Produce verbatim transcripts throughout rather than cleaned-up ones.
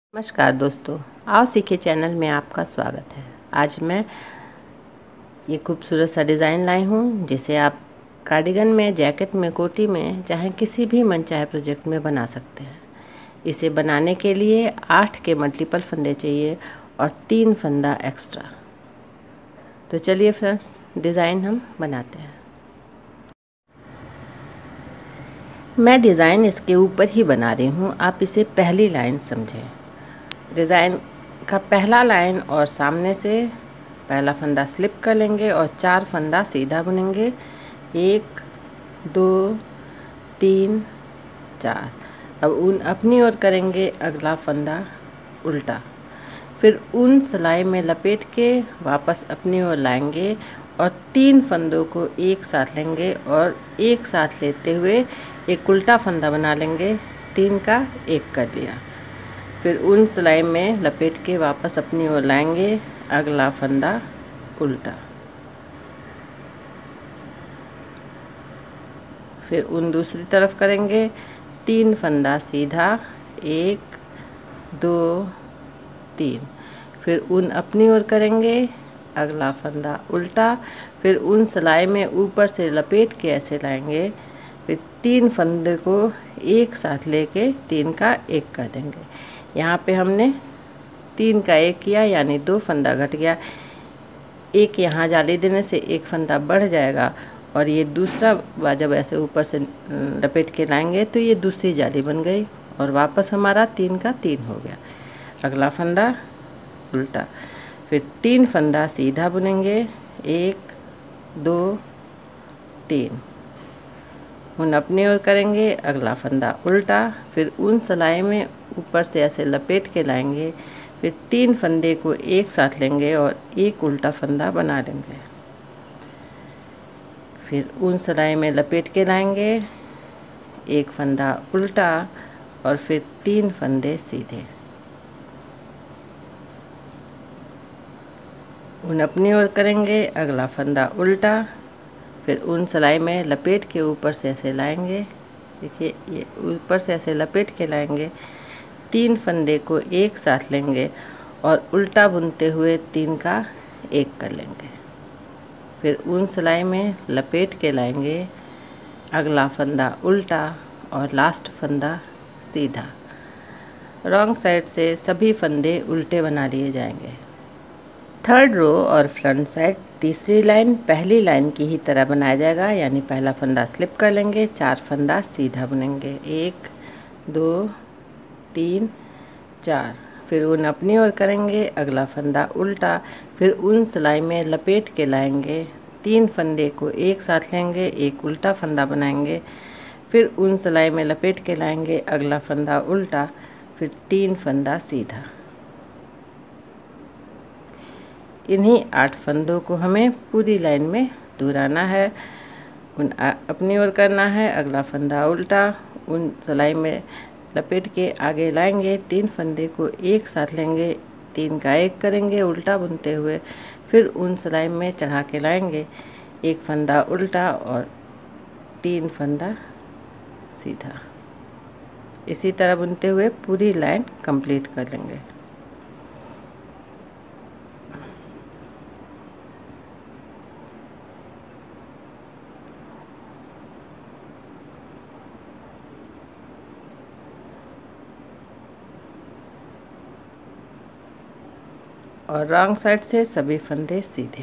नमस्कार दोस्तों, आओ सीखे चैनल में आपका स्वागत है। आज मैं ये खूबसूरत सा डिज़ाइन लाई हूँ जिसे आप कार्डिगन में, जैकेट में, कोटी में, चाहे किसी भी मनचाहे प्रोजेक्ट में बना सकते हैं। इसे बनाने के लिए आठ के मल्टीपल फंदे चाहिए और तीन फंदा एक्स्ट्रा। तो चलिए फ्रेंड्स, डिज़ाइन हम बनाते हैं। मैं डिज़ाइन इसके ऊपर ही बना रही हूँ, आप इसे पहली लाइन समझें। डिज़ाइन का पहला लाइन और सामने से पहला फंदा स्लिप कर लेंगे और चार फंदा सीधा बुनेंगे। एक, दो, तीन, चार। अब ऊन अपनी ओर करेंगे, अगला फंदा उल्टा, फिर ऊन सिलाई में लपेट के वापस अपनी ओर लाएंगे और तीन फंदों को एक साथ लेंगे और एक साथ लेते हुए एक उल्टा फंदा बना लेंगे। तीन का एक कर लिया, फिर ऊन सिलाई में लपेट के वापस अपनी ओर लाएंगे, अगला फंदा उल्टा, फिर ऊन दूसरी तरफ करेंगे, तीन फंदा सीधा, एक, दो, तीन, फिर ऊन अपनी ओर करेंगे, अगला फंदा उल्टा, फिर ऊन सिलाई में ऊपर से लपेट के ऐसे लाएंगे, फिर तीन फंदे को एक साथ लेके तीन का एक कर देंगे। यहाँ पे हमने तीन का एक किया यानी दो फंदा घट गया। एक यहाँ जाली देने से एक फंदा बढ़ जाएगा और ये दूसरा बार जब ऐसे ऊपर से लपेट के लाएंगे तो ये दूसरी जाली बन गई और वापस हमारा तीन का तीन हो गया। अगला फंदा उल्टा, फिर तीन फंदा सीधा बुनेंगे, एक, दो, तीन, ऊन अपनी ओर करेंगे, अगला फंदा उल्टा, फिर ऊन सिलाई में ऊपर से ऐसे लपेट के लाएंगे, फिर तीन फंदे को एक साथ लेंगे और एक उल्टा फंदा बना लेंगे, फिर ऊन सिलाई में लपेट के लाएंगे, एक फंदा उल्टा और फिर तीन फंदे सीधे, ऊन अपनी ओर करेंगे, अगला फंदा उल्टा, फिर ऊन सिलाई में लपेट के ऊपर से ऐसे लाएंगे। देखिए, ये ऊपर से ऐसे लपेट के लाएंगे, तीन फंदे को एक साथ लेंगे और उल्टा बुनते हुए तीन का एक कर लेंगे, फिर ऊन सिलाई में लपेट के लाएंगे, अगला फंदा उल्टा और लास्ट फंदा सीधा। रॉन्ग साइड से सभी फंदे उल्टे बना लिए जाएंगे। थर्ड रो और फ्रंट साइड तीसरी लाइन पहली लाइन की ही तरह बनाया जाएगा, यानी पहला फंदा स्लिप कर लेंगे, चार फंदा सीधा बुनेंगे, एक, दो, तीन, चार, फिर ऊन अपनी ओर करेंगे, अगला फंदा उल्टा, फिर ऊन सिलाई में लपेट के लाएंगे, तीन फंदे को एक साथ लेंगे, एक उल्टा फंदा बनाएंगे, फिर ऊन सिलाई में लपेट के लाएंगे, अगला फंदा उल्टा, फिर तीन फंदा सीधा। इन्हीं आठ फंदों को हमें पूरी लाइन में दोहराना है। ऊन अपनी ओर करना है, अगला फंदा उल्टा, ऊन सिलाई में लपेट के आगे लाएंगे, तीन फंदे को एक साथ लेंगे, तीन का एक करेंगे उल्टा बुनते हुए, फिर ऊन सिलाई में चढ़ा के लाएंगे, एक फंदा उल्टा और तीन फंदा सीधा। इसी तरह बुनते हुए पूरी लाइन कंप्लीट कर लेंगे। और रॉन्ग साइड से सभी फंदे सीधे।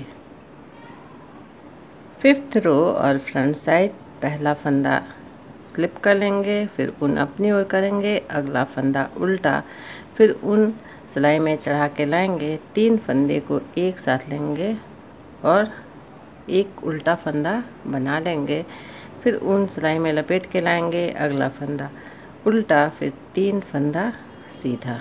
फिफ्थ रो और फ्रंट साइड पहला फंदा स्लिप कर लेंगे, फिर ऊन अपनी ओर करेंगे, अगला फंदा उल्टा, फिर ऊन सिलाई में चढ़ा के लाएंगे, तीन फंदे को एक साथ लेंगे और एक उल्टा फंदा बना लेंगे, फिर ऊन सिलाई में लपेट के लाएंगे, अगला फंदा उल्टा, फिर तीन फंदा सीधा।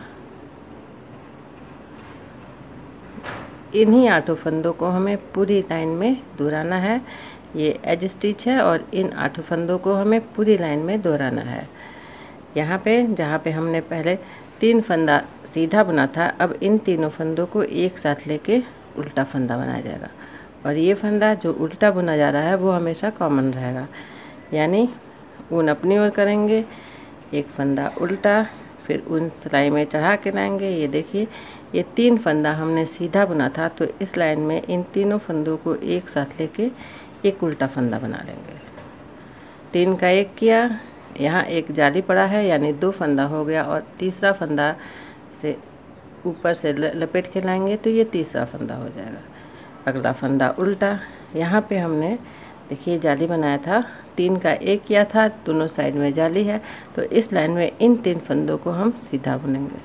इन्हीं आठों फंदों को हमें पूरी लाइन में दोहराना है। ये एज स्टिच है और इन आठों फंदों को हमें पूरी लाइन में दोहराना है। यहाँ पे जहाँ पे हमने पहले तीन फंदा सीधा बुना था, अब इन तीनों फंदों को एक साथ लेके उल्टा फंदा बनाया जाएगा और ये फंदा जो उल्टा बुना जा रहा है वो हमेशा कॉमन रहेगा। यानी ऊन अपनी ओर करेंगे, एक फंदा उल्टा, फिर ऊन सिलाई में चढ़ा के लाएंगे। ये देखिए ये तीन फंदा हमने सीधा बुना था, तो इस लाइन में इन तीनों फंदों को एक साथ लेके एक उल्टा फंदा बना लेंगे। तीन का एक किया, यहाँ एक जाली पड़ा है यानी दो फंदा हो गया, और तीसरा फंदा से ऊपर से लपेट के लाएंगे तो ये तीसरा फंदा हो जाएगा। अगला फंदा उल्टा, यहाँ पे हमने देखिए जाली बनाया था, तीन का एक किया था, दोनों साइड में जाली है, तो इस लाइन में इन तीन फंदों को हम सीधा बुनेंगे।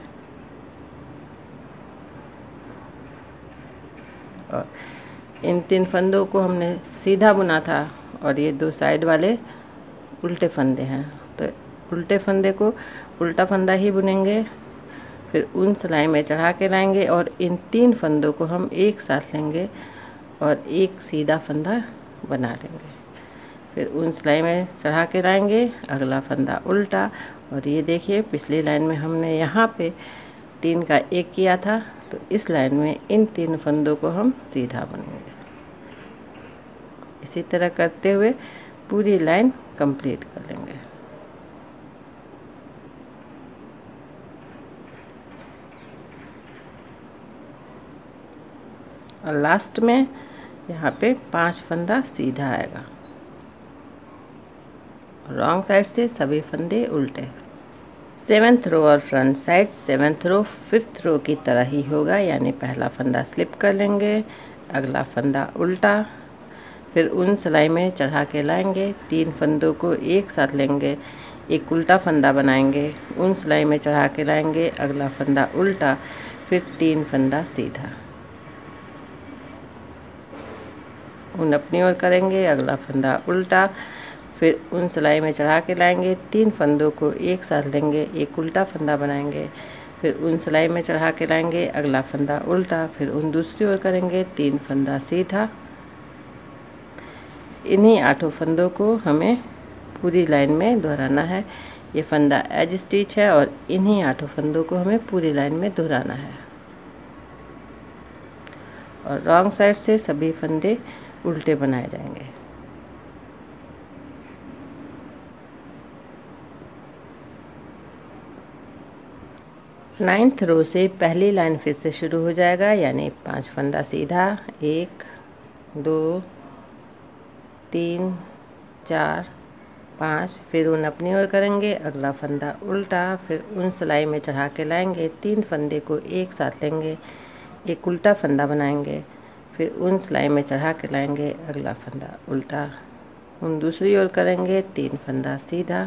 और इन तीन फंदों को हमने सीधा बुना था, और ये दो साइड वाले उल्टे फंदे हैं, तो उल्टे फंदे को उल्टा फंदा ही बुनेंगे। फिर ऊन सिलाई में चढ़ा के लाएंगे और इन तीन फंदों को हम एक साथ लेंगे और एक सीधा फंदा बना लेंगे। फिर ऊन सिलाई में चढ़ा के लाएंगे, अगला फंदा उल्टा, और ये देखिए पिछली लाइन में हमने यहाँ पे तीन का एक किया था, तो इस लाइन में इन तीन फंदों को हम सीधा बुनेंगे। इसी तरह करते हुए पूरी लाइन कंप्लीट कर लेंगे। और लास्ट में यहाँ पे पांच फंदा सीधा आएगा, रॉन्ग साइड से सभी फंदे उल्टे। सेवन्थ रो और front side seventh row fifth row की तरह ही होगा, यानी पहला फंदा स्लिप कर लेंगे, अगला फंदा उल्टा, फिर ऊन सिलाई में चढ़ा के लाएंगे, तीन फंदों को एक साथ लेंगे, एक उल्टा फंदा बनाएंगे, ऊन सिलाई में चढ़ा के लाएंगे, अगला फंदा उल्टा, फिर तीन फंदा सीधा, ऊन अपनी ओर करेंगे, अगला फंदा उल्टा, फिर ऊन सिलाई में चढ़ा के लाएंगे, तीन फंदों को एक साथ लेंगे, एक उल्टा फंदा बनाएंगे, फिर ऊन सिलाई में चढ़ा के लाएंगे, अगला फंदा उल्टा, फिर ऊन दूसरी ओर करेंगे, तीन फंदा सीधा। इन्हीं आठों फंदों को हमें पूरी लाइन में दोहराना है। ये फंदा एज स्टिच है और इन्हीं आठों फंदों को हमें पूरी लाइन में दोहराना है। और रॉन्ग साइड से सभी फंदे उल्टे बनाए जाएंगे। नाइन्थ रो से पहली लाइन फिर से शुरू हो जाएगा, यानी पांच फंदा सीधा, एक दो तीन चार पाँच, फिर ऊन अपनी ओर करेंगे, अगला फंदा उल्टा, फिर ऊन सिलाई में चढ़ा के लाएंगे, तीन फंदे को एक साथ लेंगे, एक उल्टा फंदा बनाएंगे, फिर ऊन सिलाई में चढ़ा के लाएंगे, अगला फंदा उल्टा, ऊन दूसरी ओर करेंगे, तीन फंदा सीधा,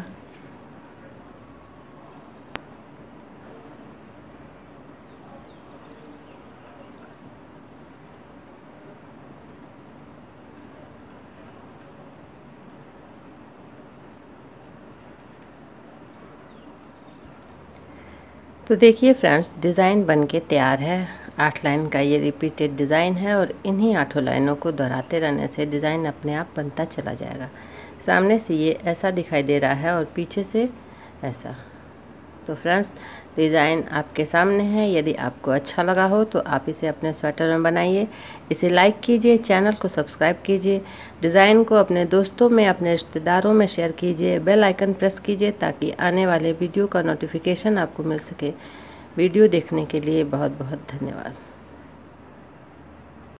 तो देखिए फ्रेंड्स डिज़ाइन बन के तैयार है। आठ लाइन का ये रिपीटेड डिज़ाइन है और इन्हीं आठों लाइनों को दोहराते रहने से डिज़ाइन अपने आप बनता चला जाएगा। सामने से ये ऐसा दिखाई दे रहा है और पीछे से ऐसा। तो फ्रेंड्स डिज़ाइन आपके सामने है। यदि आपको अच्छा लगा हो तो आप इसे अपने स्वेटर में बनाइए, इसे लाइक कीजिए, चैनल को सब्सक्राइब कीजिए, डिज़ाइन को अपने दोस्तों में, अपने रिश्तेदारों में शेयर कीजिए, बेल आइकन प्रेस कीजिए ताकि आने वाले वीडियो का नोटिफिकेशन आपको मिल सके। वीडियो देखने के लिए बहुत बहुत धन्यवाद।